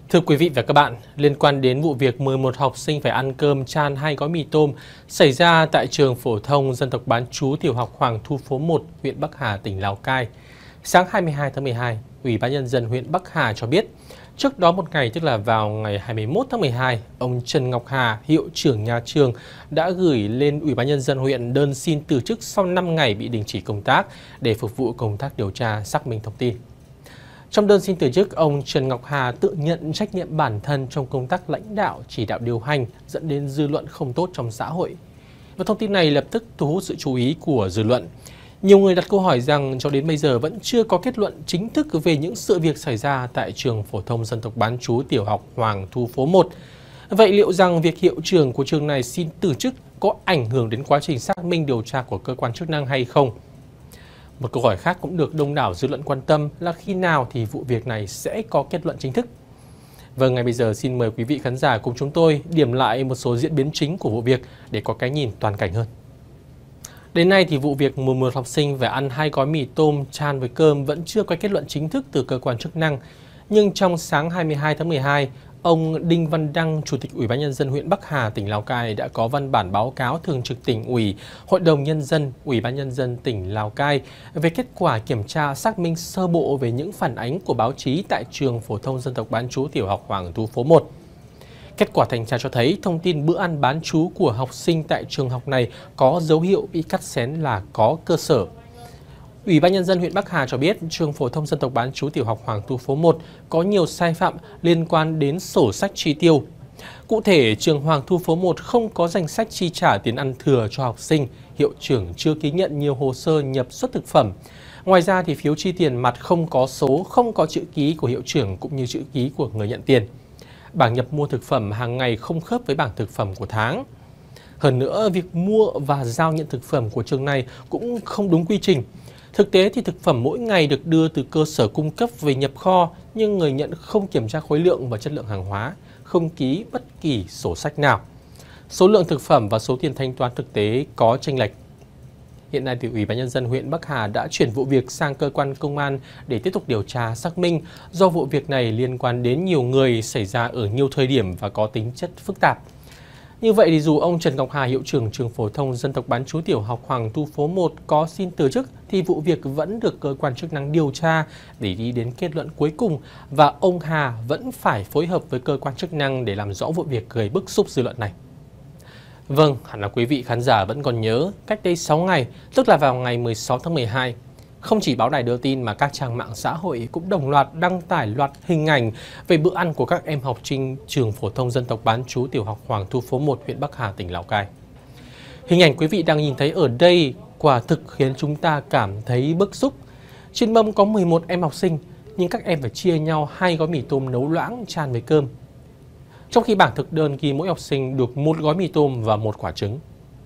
Thưa quý vị và các bạn, liên quan đến vụ việc 11 học sinh phải ăn cơm chan 2 gói mì tôm xảy ra tại trường phổ thông dân tộc bán trú tiểu học Hoàng Thu Phố 1, huyện Bắc Hà, tỉnh Lào Cai. Sáng 22 tháng 12, Ủy ban Nhân dân huyện Bắc Hà cho biết, trước đó một ngày tức là vào ngày 21 tháng 12, ông Trần Ngọc Hà, hiệu trưởng nhà trường đã gửi lên Ủy ban Nhân dân huyện đơn xin từ chức sau 5 ngày bị đình chỉ công tác để phục vụ công tác điều tra xác minh thông tin. Trong đơn xin từ chức, ông Trần Ngọc Hà tự nhận trách nhiệm bản thân trong công tác lãnh đạo, chỉ đạo điều hành dẫn đến dư luận không tốt trong xã hội. Và thông tin này lập tức thu hút sự chú ý của dư luận. Nhiều người đặt câu hỏi rằng cho đến bây giờ vẫn chưa có kết luận chính thức về những sự việc xảy ra tại trường phổ thông dân tộc bán trú tiểu học Hoàng Thu Phố 1. Vậy liệu rằng việc hiệu trưởng của trường này xin từ chức có ảnh hưởng đến quá trình xác minh điều tra của cơ quan chức năng hay không? Một câu hỏi khác cũng được đông đảo dư luận quan tâm là khi nào thì vụ việc này sẽ có kết luận chính thức. Vâng, ngay bây giờ xin mời quý vị khán giả cùng chúng tôi điểm lại một số diễn biến chính của vụ việc để có cái nhìn toàn cảnh hơn. Đến nay thì vụ việc 11 học sinh phải ăn 2 gói mì tôm chan với cơm vẫn chưa có kết luận chính thức từ cơ quan chức năng. Nhưng trong sáng 22 tháng 12, ông Đinh Văn Đăng, Chủ tịch Ủy ban Nhân dân huyện Bắc Hà, tỉnh Lào Cai đã có văn bản báo cáo Thường trực Tỉnh ủy, Hội đồng Nhân dân, Ủy ban Nhân dân tỉnh Lào Cai về kết quả kiểm tra xác minh sơ bộ về những phản ánh của báo chí tại trường phổ thông dân tộc bán trú tiểu học Hoàng Thu Phố 1. Kết quả thanh tra cho thấy thông tin bữa ăn bán trú của học sinh tại trường học này có dấu hiệu bị cắt xén là có cơ sở. Ủy ban Nhân dân huyện Bắc Hà cho biết trường phổ thông dân tộc bán trú tiểu học Hoàng Thu Phố 1 có nhiều sai phạm liên quan đến sổ sách chi tiêu. Cụ thể, trường Hoàng Thu Phố 1 không có danh sách chi trả tiền ăn thừa cho học sinh, hiệu trưởng chưa ký nhận nhiều hồ sơ nhập xuất thực phẩm. Ngoài ra thì phiếu chi tiền mặt không có số, không có chữ ký của hiệu trưởng cũng như chữ ký của người nhận tiền. Bảng nhập mua thực phẩm hàng ngày không khớp với bảng thực phẩm của tháng. Hơn nữa, việc mua và giao nhận thực phẩm của trường này cũng không đúng quy trình. Thực tế thì thực phẩm mỗi ngày được đưa từ cơ sở cung cấp về nhập kho, nhưng người nhận không kiểm tra khối lượng và chất lượng hàng hóa, không ký bất kỳ sổ sách nào. Số lượng thực phẩm và số tiền thanh toán thực tế có chênh lệch. Hiện nay thì Ủy ban Nhân dân huyện Bắc Hà đã chuyển vụ việc sang cơ quan công an để tiếp tục điều tra xác minh, do vụ việc này liên quan đến nhiều người, xảy ra ở nhiều thời điểm và có tính chất phức tạp. Như vậy thì dù ông Trần Ngọc Hà, hiệu trưởng trường phổ thông dân tộc bán trú tiểu học Hoàng Thu Phố 1 có xin từ chức thì vụ việc vẫn được cơ quan chức năng điều tra để đi đến kết luận cuối cùng, và ông Hà vẫn phải phối hợp với cơ quan chức năng để làm rõ vụ việc gây bức xúc dư luận này. Vâng, hẳn là quý vị khán giả vẫn còn nhớ, cách đây 6 ngày, tức là vào ngày 16 tháng 12, không chỉ báo đài đưa tin mà các trang mạng xã hội cũng đồng loạt đăng tải loạt hình ảnh về bữa ăn của các em học sinh trường phổ thông dân tộc bán trú tiểu học Hoàng Thu Phố 1, huyện Bắc Hà, tỉnh Lào Cai. Hình ảnh quý vị đang nhìn thấy ở đây quả thực khiến chúng ta cảm thấy bức xúc. Trên mâm có 11 em học sinh, nhưng các em phải chia nhau 2 gói mì tôm nấu loãng chan với cơm. Trong khi bảng thực đơn ghi mỗi học sinh được 1 gói mì tôm và 1 quả trứng.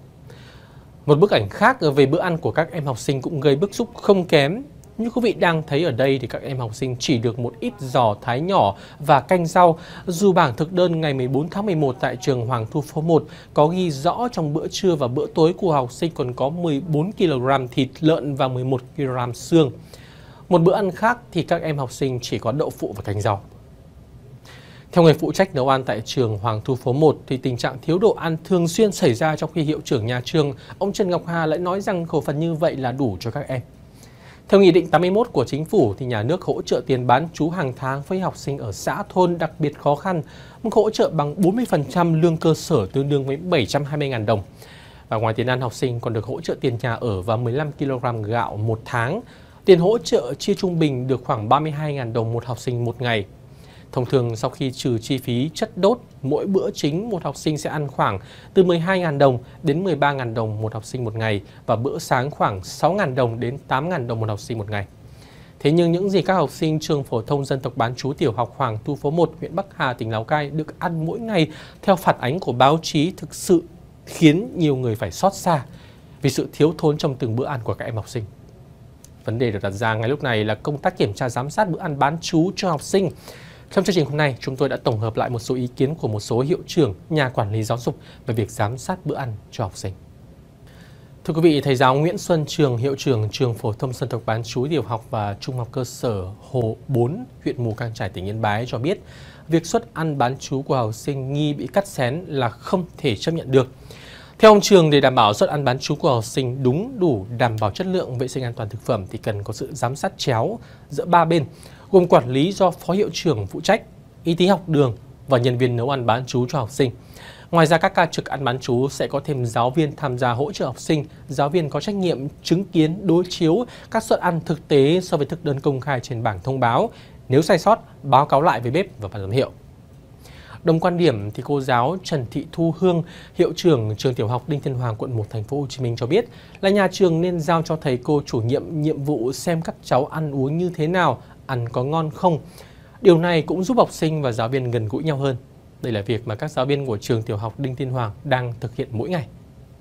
Một bức ảnh khác về bữa ăn của các em học sinh cũng gây bức xúc không kém. Như quý vị đang thấy ở đây thì các em học sinh chỉ được một ít giò thái nhỏ và canh rau, dù bảng thực đơn ngày 14 tháng 11 tại trường Hoàng Thu Phố 1 có ghi rõ trong bữa trưa và bữa tối của học sinh còn có 14 kg thịt lợn và 11 kg xương. Một bữa ăn khác thì các em học sinh chỉ có đậu phụ và canh rau. Theo người phụ trách nấu ăn tại trường Hoàng Thu Phố 1 thì tình trạng thiếu đồ ăn thường xuyên xảy ra, trong khi hiệu trưởng nhà trường, ông Trần Ngọc Hà lại nói rằng khẩu phần như vậy là đủ cho các em. Theo Nghị định 81 của Chính phủ thì nhà nước hỗ trợ tiền bán trú hàng tháng với học sinh ở xã thôn đặc biệt khó khăn, mức hỗ trợ bằng 40% lương cơ sở tương đương với 720.000 đồng. Và ngoài tiền ăn, học sinh còn được hỗ trợ tiền nhà ở và 15 kg gạo một tháng. Tiền hỗ trợ chia trung bình được khoảng 32.000 đồng một học sinh một ngày. Thông thường sau khi trừ chi phí chất đốt, mỗi bữa chính một học sinh sẽ ăn khoảng từ 12.000 đồng đến 13.000 đồng một học sinh một ngày, và bữa sáng khoảng 6.000 đồng đến 8.000 đồng một học sinh một ngày. Thế nhưng những gì các học sinh trường phổ thông dân tộc bán trú tiểu học Hoàng Thu Phố 1, huyện Bắc Hà, tỉnh Lào Cai được ăn mỗi ngày theo phản ánh của báo chí thực sự khiến nhiều người phải xót xa vì sự thiếu thốn trong từng bữa ăn của các em học sinh. Vấn đề được đặt ra ngay lúc này là công tác kiểm tra giám sát bữa ăn bán trú cho học sinh. Trong chương trình hôm nay, chúng tôi đã tổng hợp lại một số ý kiến của một số hiệu trưởng, nhà quản lý giáo dục về việc giám sát bữa ăn cho học sinh. Thưa quý vị, thầy giáo Nguyễn Xuân Trường, hiệu trưởng trường phổ thông dân tộc bán trú tiểu học và trung học cơ sở Hồ 4, huyện Mù Cang Chải, tỉnh Yên Bái cho biết, việc suất ăn bán trú của học sinh nghi bị cắt xén là không thể chấp nhận được. Theo ông Trường, để đảm bảo suất ăn bán trú của học sinh đúng đủ đảm bảo chất lượng vệ sinh an toàn thực phẩm thì cần có sự giám sát chéo giữa ba bên, gồm quản lý do phó hiệu trưởng phụ trách, y tế học đường và nhân viên nấu ăn bán trú cho học sinh. Ngoài ra, các ca trực ăn bán trú sẽ có thêm giáo viên tham gia hỗ trợ học sinh. Giáo viên có trách nhiệm chứng kiến đối chiếu các suất ăn thực tế so với thực đơn công khai trên bảng thông báo. Nếu sai sót, báo cáo lại với bếp và ban giám hiệu. Đồng quan điểm thì cô giáo Trần Thị Thu Hương, hiệu trưởng trường tiểu học Đinh Tiên Hoàng, quận 1, thành phố Hồ Chí Minh cho biết là nhà trường nên giao cho thầy cô chủ nhiệm vụ xem các cháu ăn uống như thế nào, ăn có ngon không. Điều này cũng giúp học sinh và giáo viên gần gũi nhau hơn. Đây là việc mà các giáo viên của trường tiểu học Đinh Tiên Hoàng đang thực hiện mỗi ngày.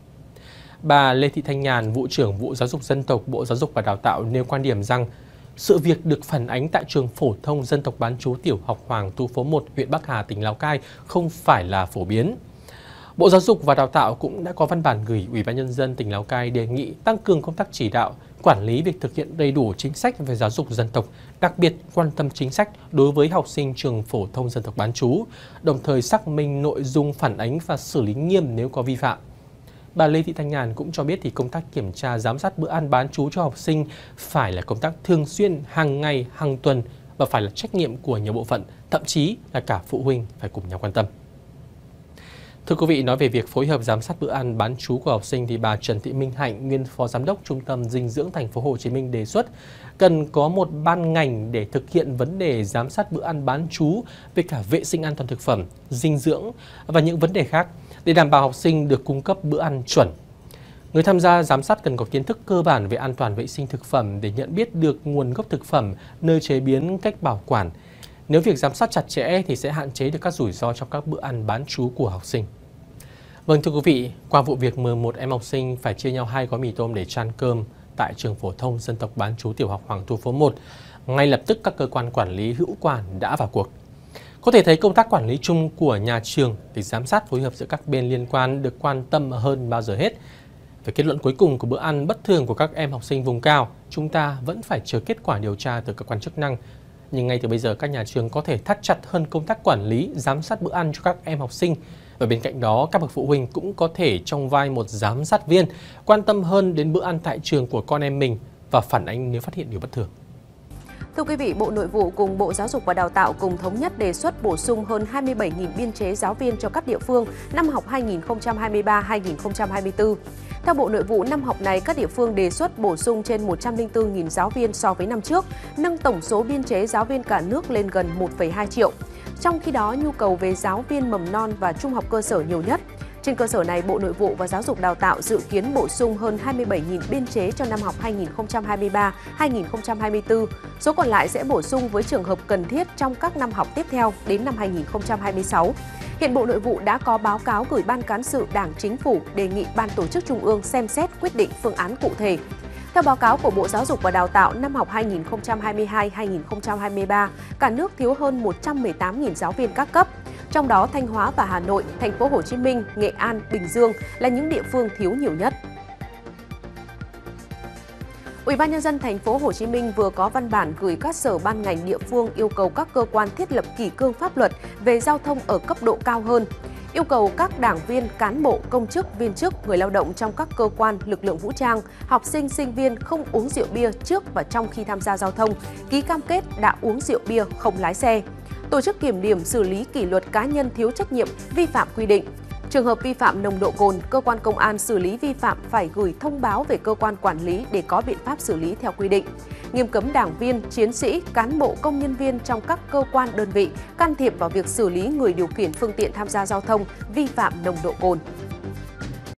Bà Lê Thị Thanh Nhàn, vụ trưởng vụ giáo dục dân tộc, Bộ Giáo dục và Đào tạo nêu quan điểm rằng sự việc được phản ánh tại trường phổ thông dân tộc bán trú tiểu học Hoàng Thu Phố 1, huyện Bắc Hà, tỉnh Lào Cai không phải là phổ biến. Bộ Giáo dục và Đào tạo cũng đã có văn bản gửi Ủy ban Nhân dân tỉnh Lào Cai đề nghị tăng cường công tác chỉ đạo, quản lý việc thực hiện đầy đủ chính sách về giáo dục dân tộc, đặc biệt quan tâm chính sách đối với học sinh trường phổ thông dân tộc bán trú, đồng thời xác minh nội dung phản ánh và xử lý nghiêm nếu có vi phạm. Bà Lê Thị Thanh Nhàn cũng cho biết thì công tác kiểm tra giám sát bữa ăn bán trú cho học sinh phải là công tác thường xuyên, hàng ngày, hàng tuần và phải là trách nhiệm của nhiều bộ phận, thậm chí là cả phụ huynh phải cùng nhau quan tâm. Thưa quý vị, nói về việc phối hợp giám sát bữa ăn bán trú của học sinh thì bà Trần Thị Minh Hạnh, nguyên Phó Giám đốc Trung tâm Dinh dưỡng thành phố Hồ Chí Minh đề xuất cần có một ban ngành để thực hiện vấn đề giám sát bữa ăn bán trú về cả vệ sinh an toàn thực phẩm, dinh dưỡng và những vấn đề khác để đảm bảo học sinh được cung cấp bữa ăn chuẩn. Người tham gia giám sát cần có kiến thức cơ bản về an toàn vệ sinh thực phẩm để nhận biết được nguồn gốc thực phẩm, nơi chế biến, cách bảo quản. Nếu việc giám sát chặt chẽ thì sẽ hạn chế được các rủi ro trong các bữa ăn bán trú của học sinh. Vâng, thưa quý vị, qua vụ việc 11 em học sinh phải chia nhau 2 gói mì tôm để chan cơm tại trường phổ thông dân tộc bán trú tiểu học Hoàng Thu Phố 1, ngay lập tức các cơ quan quản lý hữu quan đã vào cuộc. Có thể thấy công tác quản lý chung của nhà trường để giám sát phối hợp giữa các bên liên quan được quan tâm hơn bao giờ hết. Về kết luận cuối cùng của bữa ăn bất thường của các em học sinh vùng cao, chúng ta vẫn phải chờ kết quả điều tra từ cơ quan chức năng. Nhưng ngay từ bây giờ các nhà trường có thể thắt chặt hơn công tác quản lý, giám sát bữa ăn cho các em học sinh. Và bên cạnh đó, các bậc phụ huynh cũng có thể trong vai một giám sát viên, quan tâm hơn đến bữa ăn tại trường của con em mình và phản ánh nếu phát hiện điều bất thường. Thưa quý vị, Bộ Nội vụ cùng Bộ Giáo dục và Đào tạo cùng thống nhất đề xuất bổ sung hơn 27.000 biên chế giáo viên cho các địa phương năm học 2023-2024. Theo Bộ Nội vụ, năm học này các địa phương đề xuất bổ sung trên 104.000 giáo viên so với năm trước, nâng tổng số biên chế giáo viên cả nước lên gần 1,2 triệu. Trong khi đó, nhu cầu về giáo viên mầm non và trung học cơ sở nhiều nhất. Trên cơ sở này, Bộ Nội vụ và Giáo dục Đào tạo dự kiến bổ sung hơn 27.000 biên chế cho năm học 2023-2024. Số còn lại sẽ bổ sung với trường hợp cần thiết trong các năm học tiếp theo đến năm 2026. Hiện Bộ Nội vụ đã có báo cáo gửi Ban Cán sự Đảng Chính phủ đề nghị Ban Tổ chức Trung ương xem xét quyết định phương án cụ thể. Theo báo cáo của Bộ Giáo dục và Đào tạo, năm học 2022-2023, cả nước thiếu hơn 118.000 giáo viên các cấp. Trong đó, Thanh Hóa và Hà Nội, Thành phố Hồ Chí Minh, Nghệ An, Bình Dương là những địa phương thiếu nhiều nhất. Ủy ban Nhân dân Thành phố Hồ Chí Minh vừa có văn bản gửi các sở ban ngành địa phương yêu cầu các cơ quan thiết lập kỷ cương pháp luật về giao thông ở cấp độ cao hơn. Yêu cầu các đảng viên, cán bộ, công chức, viên chức, người lao động trong các cơ quan, lực lượng vũ trang, học sinh, sinh viên không uống rượu bia trước và trong khi tham gia giao thông, ký cam kết đã uống rượu bia không lái xe. Tổ chức kiểm điểm xử lý kỷ luật cá nhân thiếu trách nhiệm, vi phạm quy định. Trường hợp vi phạm nồng độ cồn, cơ quan công an xử lý vi phạm phải gửi thông báo về cơ quan quản lý để có biện pháp xử lý theo quy định. Nghiêm cấm đảng viên, chiến sĩ, cán bộ, công nhân viên trong các cơ quan đơn vị can thiệp vào việc xử lý người điều khiển phương tiện tham gia giao thông vi phạm nồng độ cồn.